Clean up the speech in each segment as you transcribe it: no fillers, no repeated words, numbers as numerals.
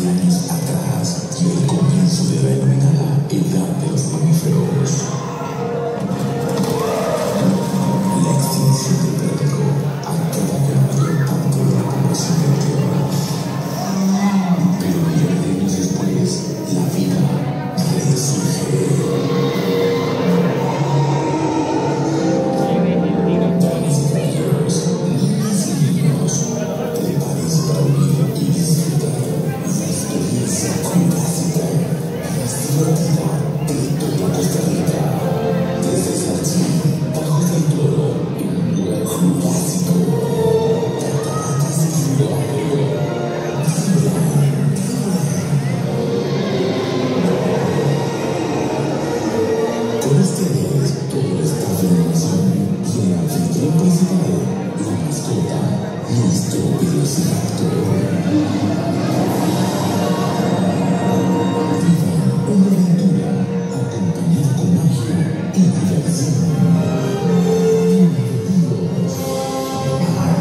años atrás dio el comienzo de la denominada Edad de los Mamíferos. La extinción del tráfico acaba con la mayor parte de la población de la Tierra. Pero millones de años después, la vida resurge. Con ustedes, todo está en formación y el anfitrión principal, la mascota, nuestro velociraptor. Viva una aventura acompañada con magia y diversión. Bienvenidos a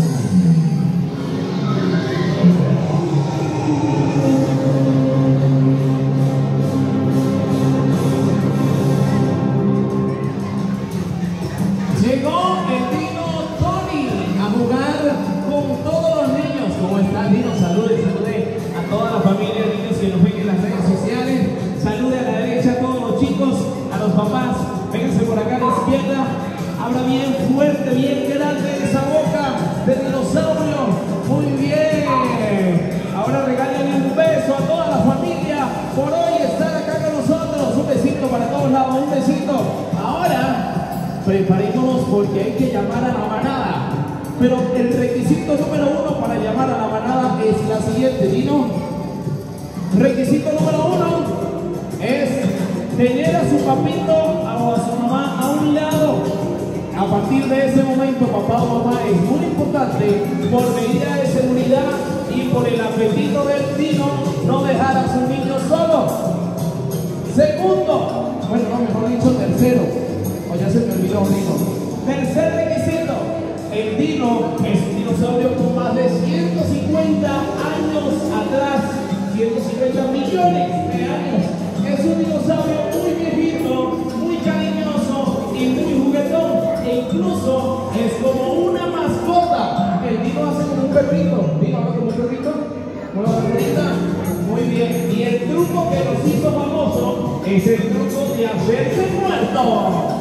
Llegó el Dino Tony a jugar con todos los niños. ¿Cómo están, Dino? Salude a toda la familia de niños que nos ven en las redes sociales. Salude a la derecha a todos los chicos, a los papás. Vénganse por acá a la izquierda. Habla bien fuerte, bien grande esa boca de dinosaurio. Muy bien. Ahora regálenle un beso a toda la familia por hoy estar acá con nosotros. Un besito para todos lados, un besito. Ahora preparémonos porque hay que llamar a la manada. Pero el requisito número 1 para llamar a la manada es la siguiente, Dino. Requisito número 1 es tener a su papito o a su mamá a un lado. A partir de ese momento, papá o mamá, es muy importante, por medida de seguridad y por el apetito del Dino, no dejar a sus niños solos. Segundo, bueno, no, mejor dicho, tercero. Ya se me olvidó, Dino. Tercer requisito: el Dino es un dinosaurio con más de 150 años atrás, 150 millones de años. Es un dinosaurio muy viejito, muy cariñoso y muy juguetón. E incluso es como una mascota. El Dino hace como un perrito. ¿Dino hace como un perrito? ¿Una perrita? Muy bien. Y el truco que los hizo famoso es el truco de hacerse muerto.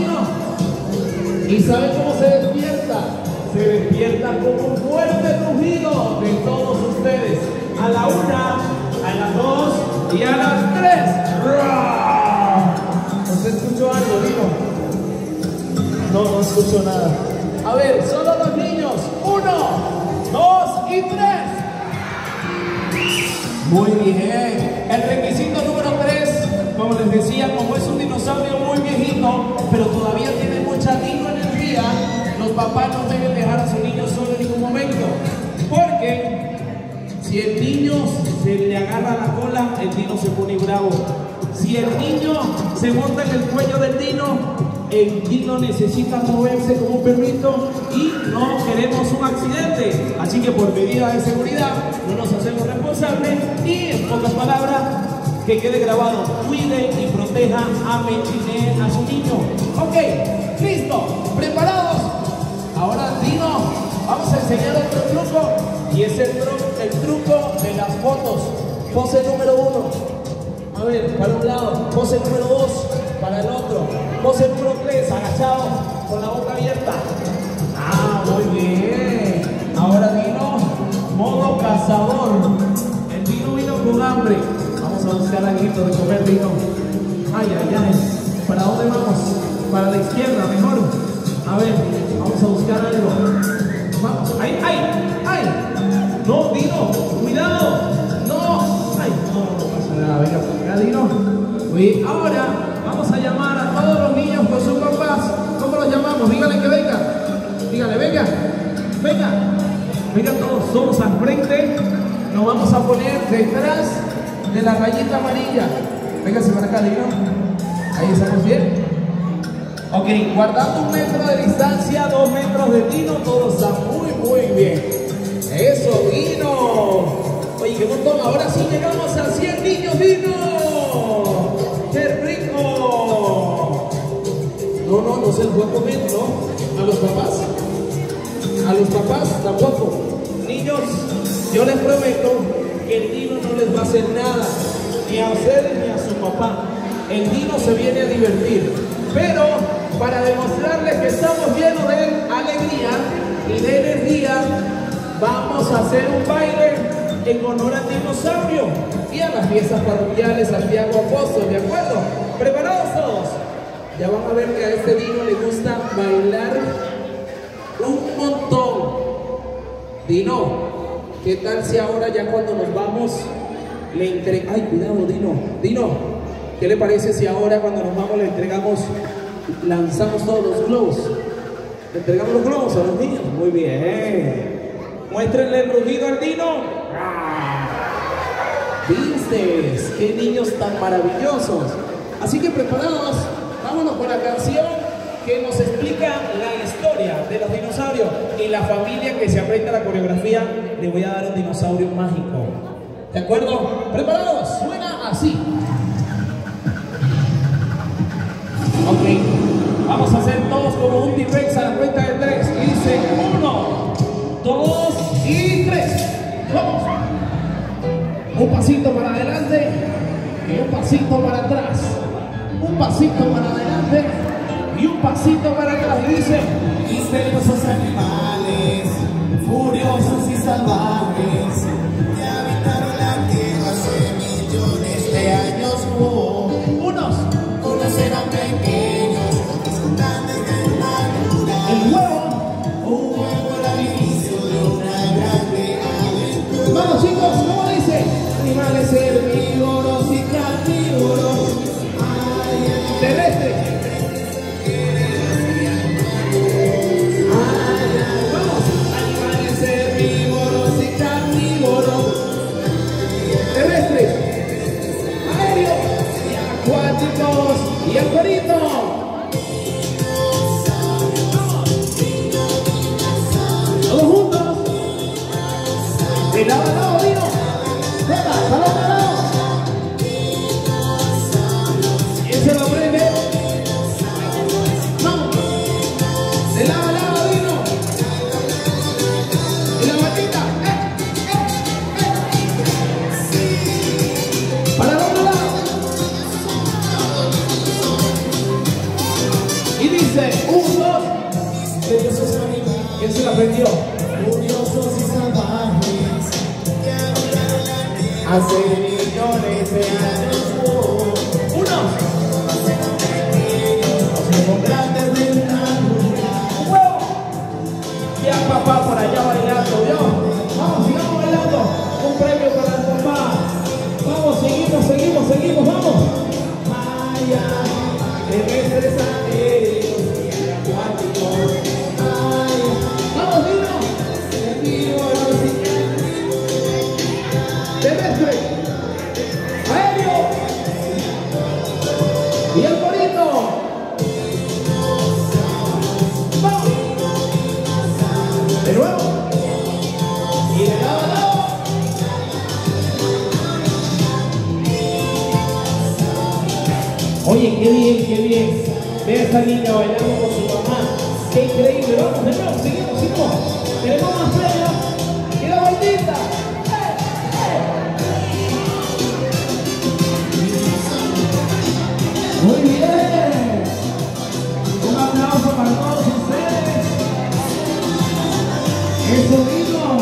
¿Y saben cómo se despierta? Se despierta con un fuerte rugido de todos ustedes. A la 1, a las 2 y a las 3. ¿No se escuchó algo, Dino? No escucho nada. A ver, solo los niños. 1, 2 y 3. Muy bien. El requisito número 3, como les decía, como es un dinosaurio muy viejito, pero todavía tiene mucha energía, los papás no deben dejar a su niño solo en ningún momento. Porque si el niño se le agarra la cola, el Dino se pone bravo. Si el niño se monta en el cuello del Dino, el Dino necesita moverse como un perrito y no queremos un accidente. Así que por medida de seguridad no nos hacemos responsables y, en pocas palabras, que quede grabado: cuide y proteja, ame y lee a su niño. Ok, listo, preparados. Ahora, Dino, vamos a enseñar otro truco y es el truco de las fotos. Pose número 1. A ver, para un lado. Pose número 2, para el otro. Pose número 3, agachado, con la boca abierta. Ah, muy bien. Ahora, Dino, modo cazador. El Dino vino con hambre. Vamos a buscar algo de comer, Dino. Ay. ¿Para dónde vamos? Para la izquierda, mejor. A ver, vamos a buscar algo. Vamos. ¡Ay! No, Dino, cuidado. No. ¡Ay! No pasa nada. Venga, por acá, Dino. Uy, ahora vamos a llamar a todos los niños con sus papás. ¿Cómo los llamamos? Díganle que vengan. Díganle, venga. Vengan todos al frente. Nos vamos a poner detrás de la rayita amarilla. Véngase para acá, Dino. Ahí estamos bien. Ok, guardando 1 metro de distancia, 2 metros de Dino, todo está muy bien. Eso, Dino. Oye, qué montón. Ahora sí llegamos a 100 niños, Dino. ¡Qué rico! No se los voy a comer, ¿no? ¿A los papás? A los papás tampoco. Niños, yo les prometo que el Dino no les va a hacer nada, ni a ustedes ni a su papá. El Dino se viene a divertir, pero para demostrarles que estamos llenos de alegría y de energía, vamos a hacer un baile en honor al dinosaurio y a las fiestas parroquiales Santiago Apóstol, ¿de acuerdo? ¿Preparados todos? Ya van a ver que a este Dino le gusta bailar un montón. Dino, ¿qué tal si ahora ya cuando nos vamos le entregamos? Ay, cuidado, Dino. Dino, ¿qué le parece si ahora cuando nos vamos le entregamos, lanzamos todos los globos? Le entregamos los globos a los niños. Muy bien. Muéstrenle el rugido al Dino. ¿Viste? ¡Qué niños tan maravillosos! Así que preparados, vámonos con la canción que nos explica la historia de los dinosaurios. Y la familia que se aprenda la coreografía, le voy a dar un dinosaurio mágico. ¿De acuerdo? ¿Preparados? Suena así. Ok, vamos a hacer todos como un T-Rex a la cuenta de 3. Y dice 1, 2 y 3. ¡Vamos! Un pasito para adelante y un pasito para atrás. Un pasito para adelante y un pasito para atrás. Y dice: misteriosos animales, furiosos y salvajes, que habitaron la tierra hace millones de años. Unos conocerán pequeños, otros grandes de madura. el huevo. Un huevo era el inicio de una grande aventura. Vamos, chicos, ¿cómo dice? Animales herbívoros y carnívoros, Terrestres. Vamos. animales herbívoros y carnívoros, Terrestres, aéreos y acuáticos y el corito. Todos juntos. De lado a lado, Dino. Venga, salón a lado. ¿Quién se lo prende? Vamos. De lado a lado, Dino. Y la batita. Para el otro lado. Y dice, 1, 2. misteriosos animales, ¿Quién se la prendió? furiosos y salvajes, que habitaron la tierra Hace millones de años. 1. con grandes de madura. ¡Huevo! Ya papá por allá bailando, ¿vio? Vamos, sigamos bailando. Un premio para el papá. Vamos, seguimos, vamos. Maya, terrestres, aéreos y acuáticos. Maya, Vamos, Dino. herbívoros y Terrestre. Aéreo. Y el corito. Vamos. De nuevo. Y de lado a lado. Oye, qué bien. Ve a esta niña bailando con su mamá. Qué increíble. Vamos de nuevo, seguimos. Tenemos más premios. Y la vueltita. Muy bien. Un aplauso para todos ustedes. Eso mismo.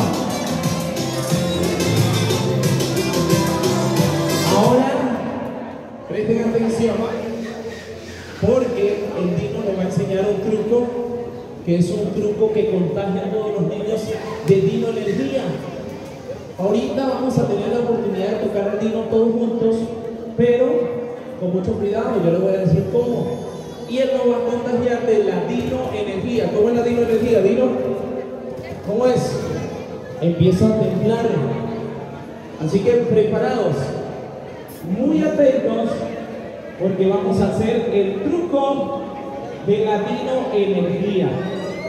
Ahora, presten atención, porque el Dino nos va a enseñar un truco, que es un truco que contagia a todos los niños de Dino Energía. Ahorita vamos a tener la oportunidad de tocar al Dino todos juntos, pero con mucho cuidado, yo les voy a decir cómo. Y él nos va a contagiar de la Dino Energía. ¿Cómo es la Dino Energía, Dino? ¿Cómo es? Empieza a temblar. Así que preparados, muy atentos, porque vamos a hacer el truco de la Dino Energía.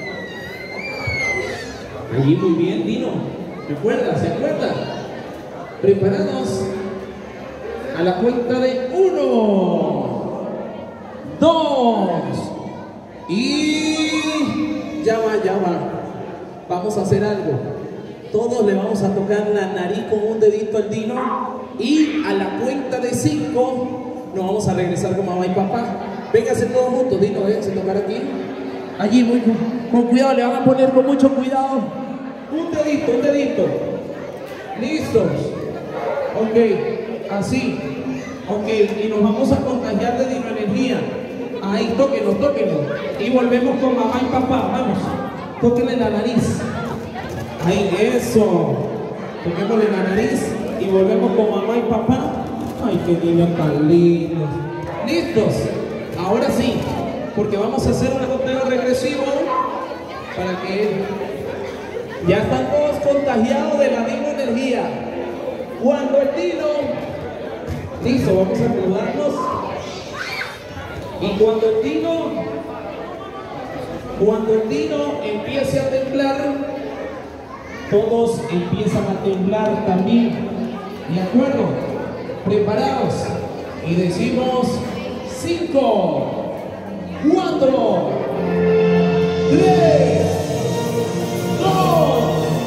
Ahí muy bien, Dino. ¿Se acuerda? ¿Preparados? A la cuenta de 1, 2 y ya va, ya va. Vamos a hacer algo. Todos le vamos a tocar la nariz con un dedito al Dino y a la cuenta de 5 nos vamos a regresar con mamá y papá. Vénganse todos juntos, Dino, vénganse a tocar aquí. Allí muy con cuidado, le van a poner con mucho cuidado. Un dedito, un dedito. ¿Listos? Ok, así. Ok, y nos vamos a contagiar de Dino Energía. Ahí, tóquenlo, tóquenlo. Y volvemos con mamá y papá, vamos. Tóquenle la nariz. Ahí, eso. Toquémosle la nariz y volvemos con mamá y papá. Ay, qué niños tan lindos. ¿Listos? Ahora sí, porque vamos a hacer un conteo regresivo para que ya están todos contagiados de la misma energía. Cuando el Dino, listo, vamos a acomodarnos. Y cuando el Dino empiece a temblar, todos empiezan a temblar también. ¿De acuerdo? Preparados. Y decimos 5, 4, 3, 2,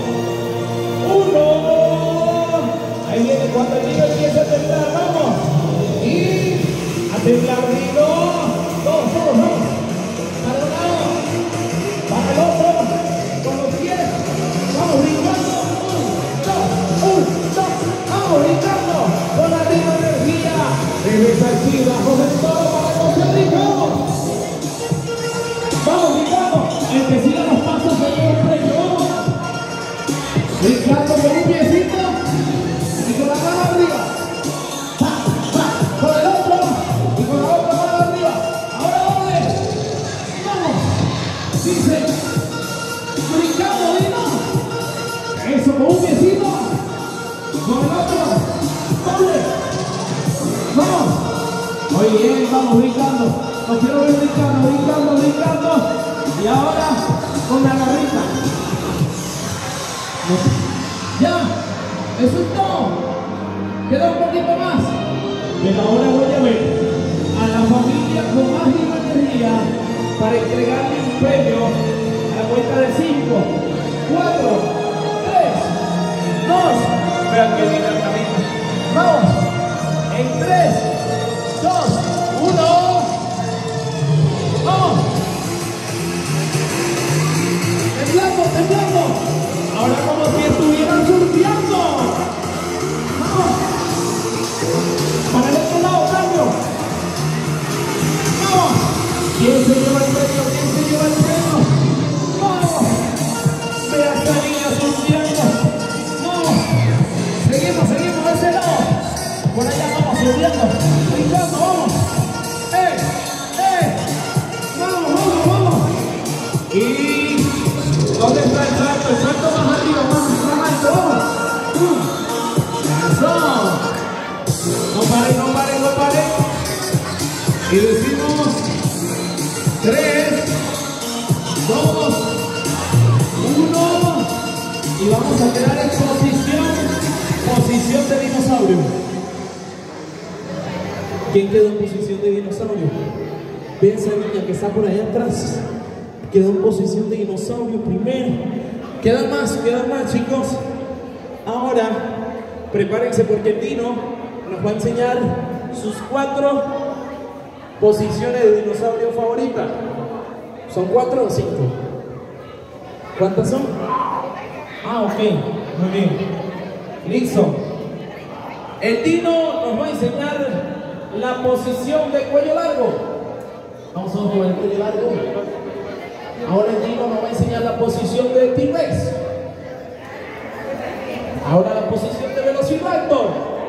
1. Ahí viene cuando el Dino empieza a temblar, vamos. Y a temblar, Dino. Todos, vamos. Para un lado, para el otro, con los pies. Vamos brincando. 1, 2, vamos brincando. Con la misma energía. Regresa aquí, bajo del todo para Costa Rica. Vamos brincando. El que siga los pasos se lleva el premio. Vamos. Brincando con un piecito. Y con la mano arriba. Con el otro. Y con la otra mano arriba. Ahora doble. Vamos. Dice. Brincando, Dino. Eso, con un piecito. Con el otro. Doble. Vamos. Muy bien, vamos brincando. Los quiero ver brincando, brincando, brincando. Y ahora con la garrita. Ya. Eso es todo. Queda un poquito más. Pero ahora voy a ver a la familia con más energía para entregarle un premio a la cuenta de 5, 4, 3, 2. Vean que viene el camino. Vamos. En 3, 2, 1. Vamos. Temblando, temblando. Ahora como si estuvieran surfeando. Vamos. Para el otro lado, cambio. Vamos. ¿Quién se lleva el premio? ¿Quién se lleva el premio? Vamos. Ve a esta niña surfeando. Vamos. Seguimos, seguimos de ese lado. Por allá vamos subiendo. Brincando, vamos. Vamos, vamos, vamos. Y ¿dónde está el salto? El salto más arriba, más alto, vamos. Eso. No pare, no pare, no pare. Y decimos 3, 2, 1. Y vamos a quedar en posición de dinosaurio. ¿Quién quedó en posición de dinosaurio? Ven esa niña que está por allá atrás. Quedó en posición de dinosaurio primero. Quedan más, chicos. Ahora, prepárense porque el Dino nos va a enseñar sus 4 posiciones de dinosaurio favorita. ¿Son 4 o 5? ¿Cuántas son? Ah, ok. Muy bien. Listo. El Dino nos va a enseñar la posición de cuello largo. Vamos a ver el cuello largo. Ahora el Dino nos va a enseñar la posición de T-Rex. Ahora la posición de Velociraptor.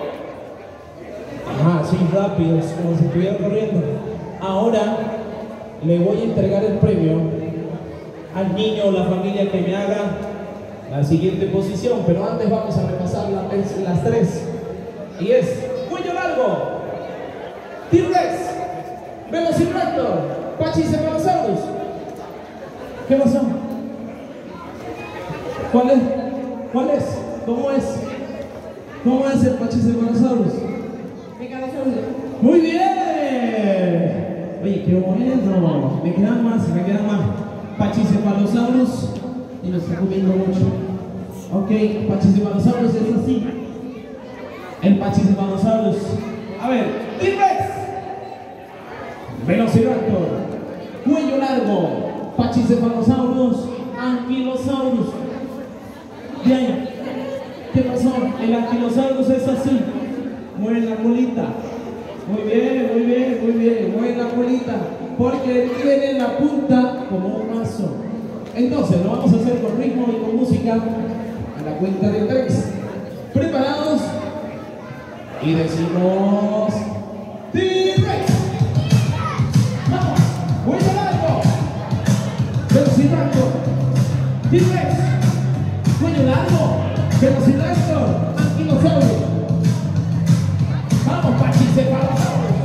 Ajá, sí, rápido, como si estuviera corriendo. Ahora le voy a entregar el premio al niño o la familia que me haga la siguiente posición. Pero antes vamos a repasar las 3. Y es cuello largo, T-Rex, Velociraptor, Pachycephalosaurus. ¿Qué pasó? ¿Cuál es? ¿Cómo es? ¿Cómo es el Pachycephalosaurus? Muy bien. Oye, qué bueno. Me quedan más. Pachycephalosaurus. Y nos está comiendo mucho. Ok, Pachycephalosaurus es así. El Pachycephalosaurus. A ver, T-Rex. Velociraptor. Cuello largo. Pachycephalosaurus. Ankylosaurus. Bien. ¿Qué pasó? El Ankylosaurus es así. Mueve la colita. Muy bien. Mueve la colita. Porque tiene la punta como un mazo. Entonces lo vamos a hacer con ritmo y con música. A la cuenta de 3. ¿Preparados? Y decimos T-Rex. Vamos. Cuello largo. Velociraptor. T-Rex. Cuello largo. Velociraptor. Ankylosaurus. Vamos, Pachycephalosaurus.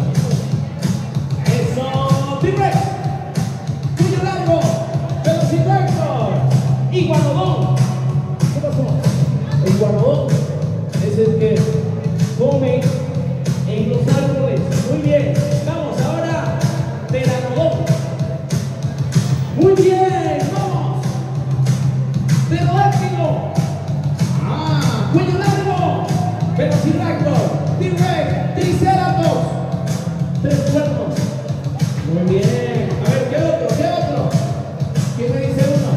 Eso. T-Rex. Cuello largo. Velociraptor. Iguanodon. ¿Qué pasó? El iguanodon es el que come en los árboles. Muy bien. Vamos ahora. Pteranodon. Muy bien. Vamos. Pterodáctilo. Cuello largo. Velociraptor. T-Rex. Triceratops. 3 cuernos. Muy bien. A ver, ¿qué otro? ¿Quién me dice uno?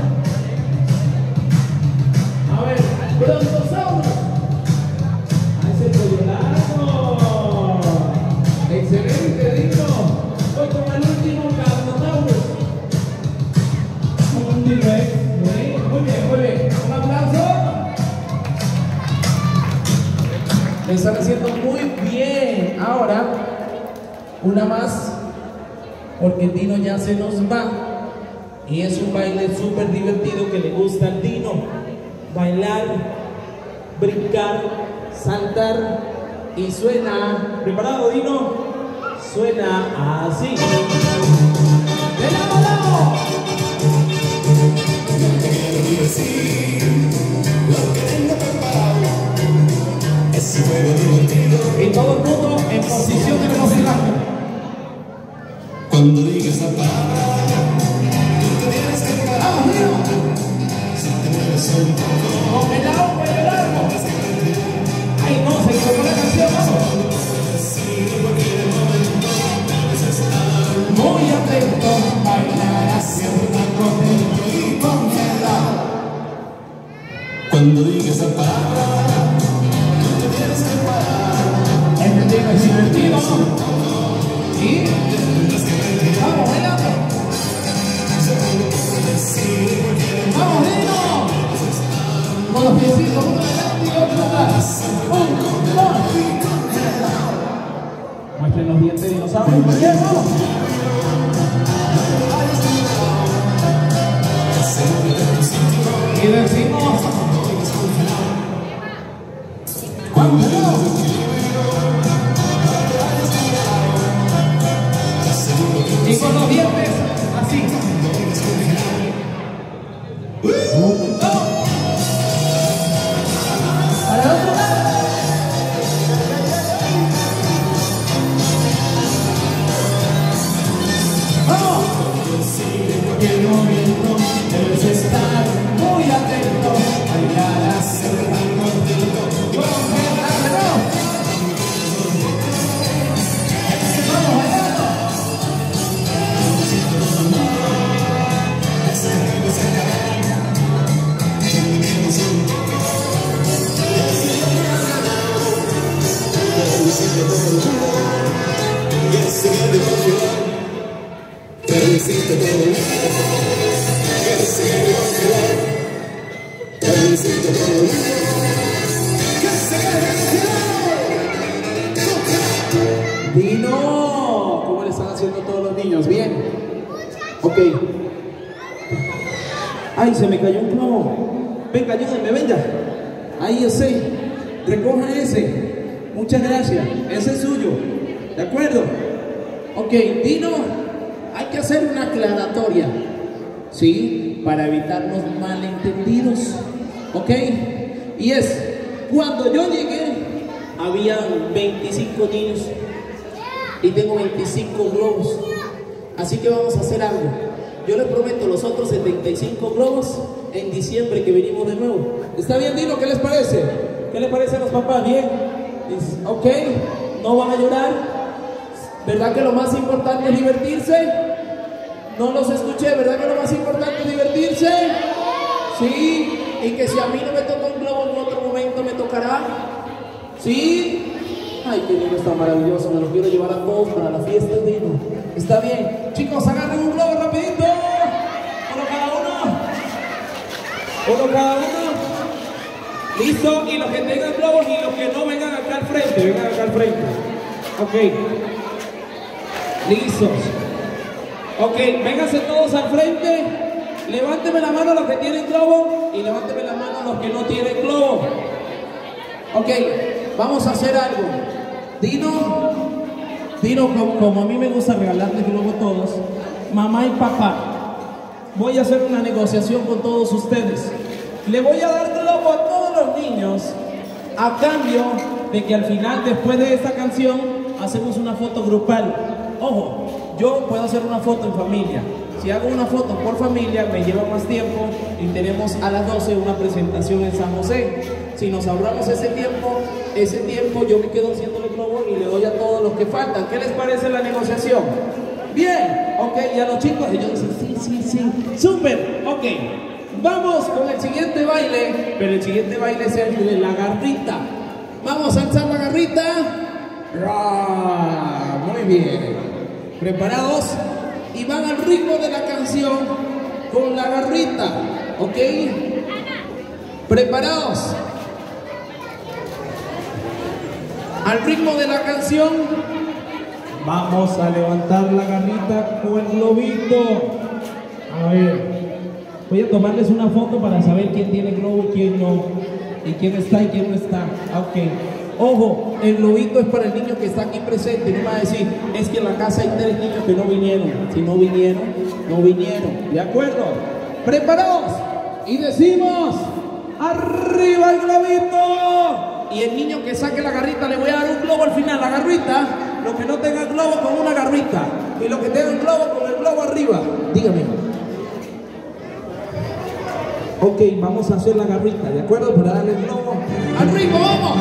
A ver, Brontosaurus. Ese cuello largo. Excelente, Dino. Voy con el último, Carnotaurus. Un T-Rex. Muy bien. Un aplauso. Lo están haciendo muy bien. Ahora, una más, porque el Dino ya se nos va. Y es un baile súper divertido que le gusta al Dino. Bailar, brincar, saltar. Y suena. ¿Preparado, Dino? Suena así. ¡De lado a lado! Y todo el mundo en posición de velocidad. Cuando digas la palabra, tú te tienes que parar. ¡Vamos, Dino! Si te mueves un poco, ¡Con el lado, cuello largo! ¡Ay, no! Se equivocó la canción, vamos. Muy atento, bailar haciendo contento y con piedad. cuando digas la palabra, tú te tienes que parar. Entendido, es divertido, ¿no? ¿Sí? ¡Vamos, bailando! ¡Vamos, Dino! Con los piecitos, uno adelante y otro atrás. ¡Un, dos! Muestren los dientes de dinosaurio. Muy bien, vamos. Y decimos... ¡Vamos! Y con los dientes, así. Para el otro lado. ¡Vamos! El movimiento debes estar muy atento. Bailar, hacer tan contento. ¡Vamos, reloj! ¡Vamos, bailando! Dino, ¿cómo le están haciendo todos los niños? ¿Bien? Ok. Ay, se me cayó un plomo. Venga, ayúdenme, venga. Ahí ese. Recoja ese. Muchas gracias. Ese es suyo. ¿De acuerdo? Ok, Dino, hay que hacer una aclaratoria. ¿Sí? Para evitar los malentendidos. ¿Ok? Y es, cuando yo llegué habían 25 niños y tengo 25 globos. Así que vamos a hacer algo. Yo les prometo los otros 75 globos en diciembre que venimos de nuevo. ¿Está bien, Dino? ¿Qué les parece? ¿Qué les parece a los papás? ¿Bien? Ok, no van a llorar. ¿Verdad que lo más importante es divertirse? No los escuché, ¿verdad que lo más importante es divertirse? Sí, y que si a mí no me toca un globo en otro momento me tocará. ¿Sí? Ay, qué lindo, está maravilloso, me lo quiero llevar a todos para la fiesta de Dino. Está bien, chicos, agarren un globo rapidito. Uno cada uno. Uno cada uno. Listo, y los que tengan globos y los que no vengan acá al frente, vengan acá al frente. Ok. Listos. Ok, vénganse todos al frente. Levánteme la mano los que tienen globo y levánteme la mano los que no tienen globo. Ok, vamos a hacer algo. Dino, como a mí me gusta regalarles globo a todos, mamá y papá, voy a hacer una negociación con todos ustedes. Le voy a dar globo a todos los niños a cambio de que al final, después de esta canción, hacemos una foto grupal. Ojo, yo puedo hacer una foto en familia. Si hago una foto por familia, me lleva más tiempo y tenemos a las 12 una presentación en San José. Si nos ahorramos ese tiempo yo me quedo haciéndole globo y le doy a todos los que faltan. ¿Qué les parece la negociación? Bien, ok, y a los chicos, ellos dicen sí, súper, ok. Vamos con el siguiente baile, pero el siguiente baile es el de la garrita. Vamos a alzar la garrita. Muy bien. ¿Preparados? Y van al ritmo de la canción con la garrita, ¿ok? ¿Preparados? Al ritmo de la canción, vamos a levantar la garrita con el globito. A ver, voy a tomarles una foto para saber quién tiene globo y quién no, y quién está y quién no está. Ok. Ojo, el globito es para el niño que está aquí presente. No me va a decir, es que en la casa hay 3 niños que no vinieron. Si no vinieron, no vinieron. ¿De acuerdo? ¿Preparados? Y decimos, ¡arriba el globito! Y el niño que saque la garrita, le voy a dar un globo al final. La garrita, los que no tengan globo con una garrita. Y los que tengan globo con el globo arriba. Dígame. Ok, vamos a hacer la garrita, ¿de acuerdo? Para darle el globo al ritmo, ¡vamos!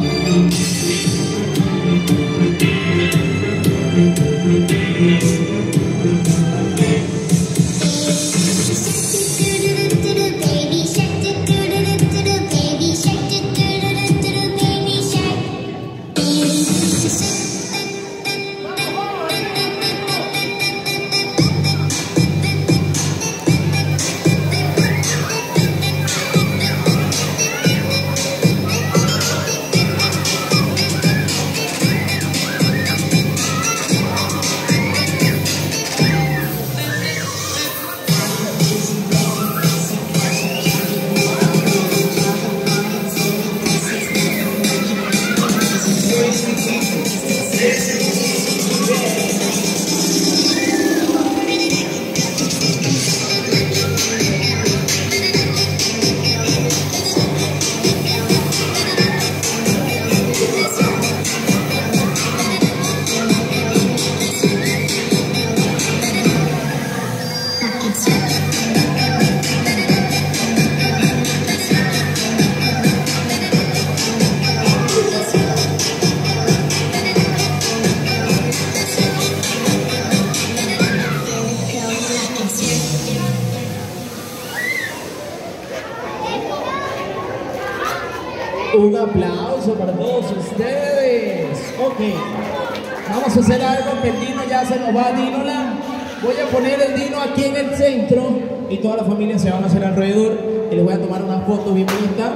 Un aplauso para todos ustedes. Ok, vamos a hacer algo que el Dino ya se nos va. Dinola, voy a poner el Dino aquí en el centro y toda la familia se van a hacer alrededor y les voy a tomar una foto bien bonita.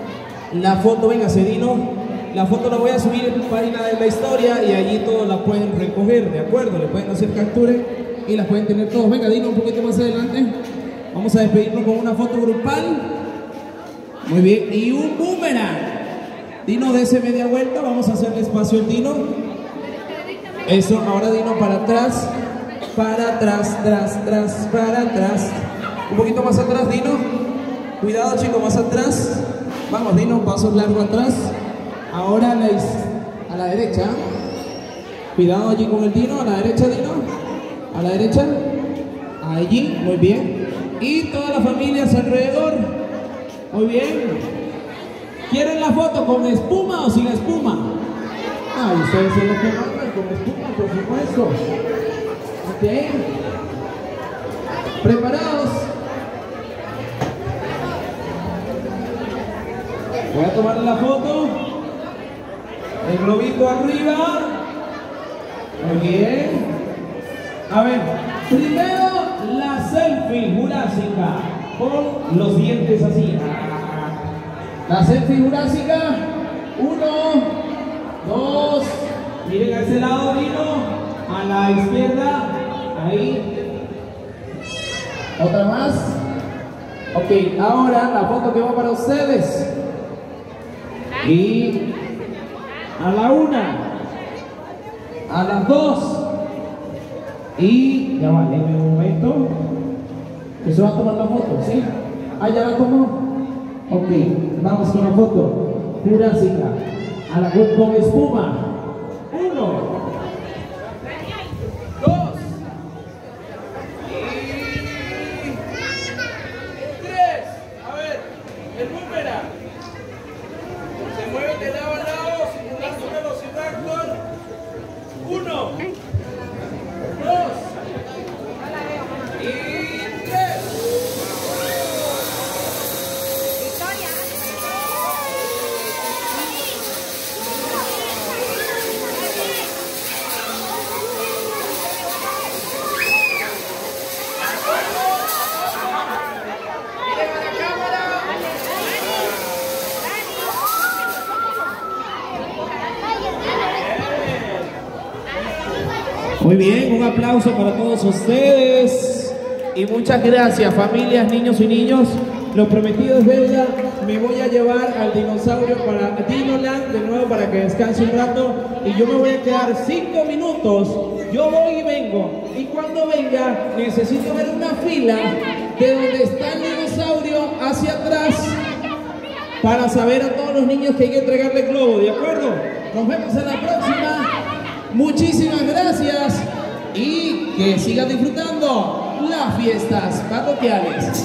La foto, véngase Dino, la foto la voy a subir en la página de la historia y allí todos la pueden recoger, ¿de acuerdo? Le pueden hacer captura y las pueden tener todos. Venga Dino, un poquito más adelante. Vamos a despedirnos con una foto grupal. Muy bien, y un boomerang. Dino, dése media vuelta, vamos a hacerle espacio al Dino. Eso, ahora Dino para atrás, para atrás. Un poquito más atrás, Dino. Cuidado chicos, más atrás. Vamos Dino, pasos largo atrás. Ahora a la derecha. Cuidado allí con el Dino. A la derecha, Dino. A la derecha. Allí, muy bien. Y todas las familias alrededor. Muy bien. ¿Quieren la foto con espuma o sin espuma? Ah, y ustedes son los que mandan con espuma, por supuesto. Ok. ¿Preparados? Voy a tomar la foto. El globito arriba. Muy bien. A ver, primero la selfie jurásica con los dientes así. La selfie jurásica. 1, 2. Miren a ese lado, Dino. A la izquierda. Ahí. Otra más. Ok, ahora la foto que va para ustedes. Y a la 1, a las 2, y ya vale, en un momento que se va a tomar la foto, ¿sí? Ah, ya la tomó. Ok, vamos con la foto jurásica a la con espuma. 1, 2 y 3. A ver, el número. Se mueve de lado a lado, simulando velocidad con 1, 2 y 3. Muy bien, un aplauso para todos ustedes y muchas gracias, familias, niños y niños. Lo prometido es deuda. Me voy a llevar al dinosaurio para Dinoland de nuevo para que descanse un rato y yo me voy a quedar 5 minutos. Yo voy y vengo y cuando venga necesito ver una fila de donde está el dinosaurio hacia atrás para saber a todos los niños que hay que entregarle el globo, ¿de acuerdo? Nos vemos en la próxima. Muchísimas gracias y que sigan disfrutando las fiestas parroquiales.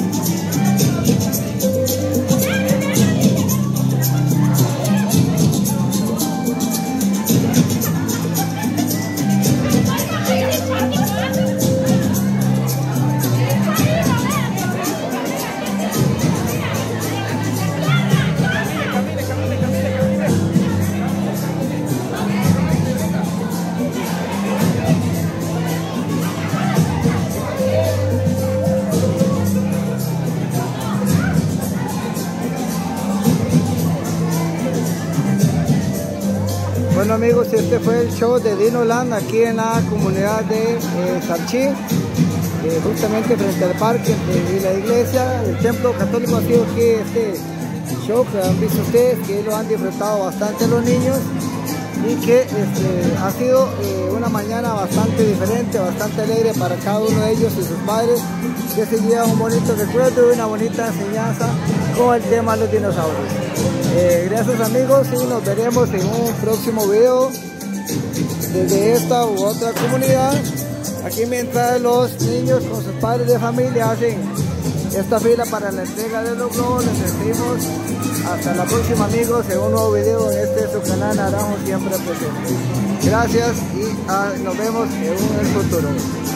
Bueno amigos, este fue el show de Dinoland aquí en la comunidad de Sarchí, justamente frente al parque de la iglesia, el templo católico. Ha sido aquí este show que han visto ustedes, que lo han disfrutado bastante los niños y que ha sido una mañana bastante diferente, bastante alegre para cada uno de ellos y sus padres, que se lleva un bonito recuerdo y una bonita enseñanza con el tema de los dinosaurios. Gracias amigos y nos veremos en un próximo video desde esta u otra comunidad. Aquí mientras los niños con sus padres de familia hacen esta fila para la entrega de los globos, les decimos hasta la próxima amigos en un nuevo video en este su canal Naranjo Siempre Presente. Gracias y nos vemos en el futuro.